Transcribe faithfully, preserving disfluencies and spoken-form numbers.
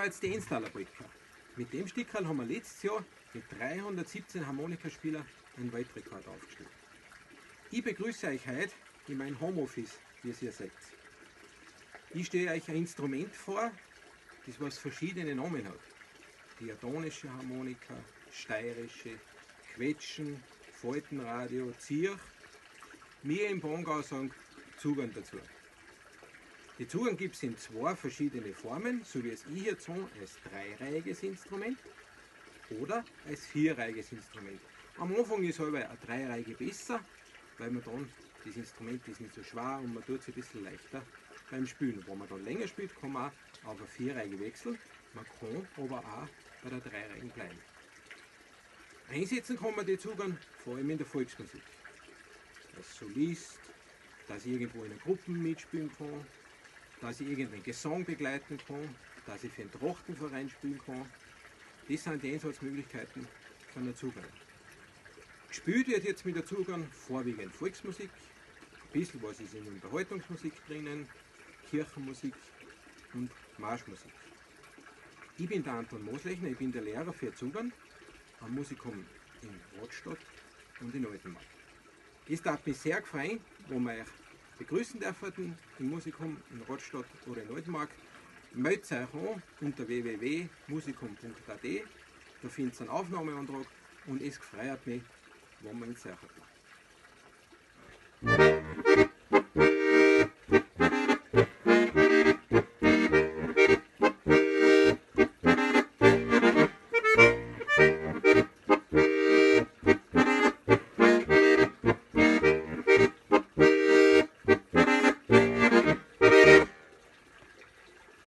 da jetzt die Ensdaler-Polka. Mit dem Stickerl haben wir letztes Jahr mit dreihundertsiebzehn Harmonikaspielern einen Weltrekord aufgestellt. Ich begrüße euch heute in meinem Homeoffice, wie ihr seht. Ich stelle euch ein Instrument vor, das was verschiedene Namen hat. Diatonische Harmonika, steirische, Quetschen, Faltenradio, Zirch. Wir im Bongau sagen Zugern dazu. Die Zugern gibt es in zwei verschiedene Formen, so wie es ich jetzt so als dreireihiges Instrument oder als vierreihiges Instrument. Am Anfang ist aber ein dreireihige besser, weil man dann das Instrument ist nicht so schwer und man tut es ein bisschen leichter beim Spielen. Wenn man dann länger spielt, kann man auch auf eine vierreihige wechseln, man kann aber auch bei der dreireihigen bleiben. Einsetzen kann man die Zugern vor allem in der Volksmusik. Als Solist, dass ich irgendwo in einer Gruppe mitspielen kann, dass ich irgendeinen Gesang begleiten kann, dass ich für einen Trachtenverein spielen kann. Das sind die Einsatzmöglichkeiten von der Zugern. Gespielt wird jetzt mit der Zugern vorwiegend Volksmusik, ein bisschen was ist in Unterhaltungsmusik drinnen, Kirchenmusik und Marschmusik. Ich bin der Anton Moslechner, ich bin der Lehrer für Zugern am Musikum in Rottstadt und in Altenmarkt. Es darf mich sehr freuen, wo wir euch begrüßen dürfen im Musikum in Rottstadt oder in Altenmarkt. Meldet euch an unter w w w punkt musikum punkt a t. Da findet ihr einen Aufnahmeantrag und es freut mich, wenn wir uns sehen.